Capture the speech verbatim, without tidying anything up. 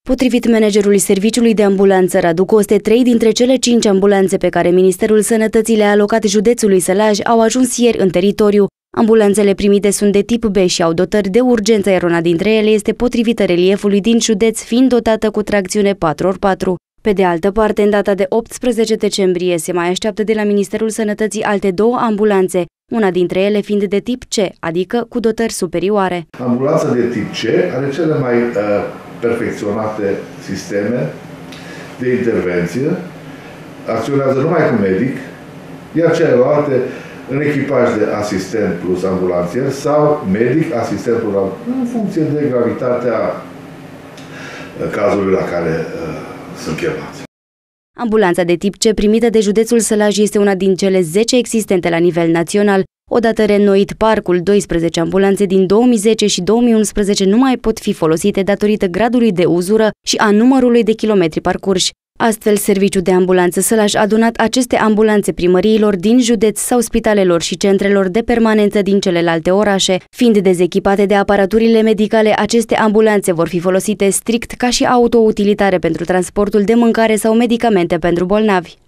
Potrivit managerului serviciului de ambulanță Radu Coste, trei dintre cele cinci ambulanțe pe care Ministerul Sănătății le-a alocat județului Sălaj au ajuns ieri în teritoriu. Ambulanțele primite sunt de tip B și au dotări de urgență, iar una dintre ele este potrivită reliefului din județ, fiind dotată cu tracțiune patru pe patru. Pe de altă parte, în data de optsprezece decembrie se mai așteaptă de la Ministerul Sănătății alte două ambulanțe, una dintre ele fiind de tip C, adică cu dotări superioare. Ambulanța de tip C are cele mai uh, perfecționate sisteme de intervenție, acționează numai cu medic, iar celelalte în echipaj de asistent plus ambulanțier sau medic, asistent plus ambulanțier, în funcție de gravitatea cazului la care uh, sunt chemați. Ambulanța de tip C primită de județul Sălaj este una din cele zece existente la nivel național. Odată reînnoit parcul, douăsprezece ambulanțe din două mii zece și două mii unsprezece nu mai pot fi folosite datorită gradului de uzură și a numărului de kilometri parcurși. Astfel, Serviciul de Ambulanță Sălaj a donat aceste ambulanțe primăriilor din județ sau spitalelor și centrelor de permanență din celelalte orașe. Fiind dezechipate de aparaturile medicale, aceste ambulanțe vor fi folosite strict ca și autoutilitare pentru transportul de mâncare sau medicamente pentru bolnavi.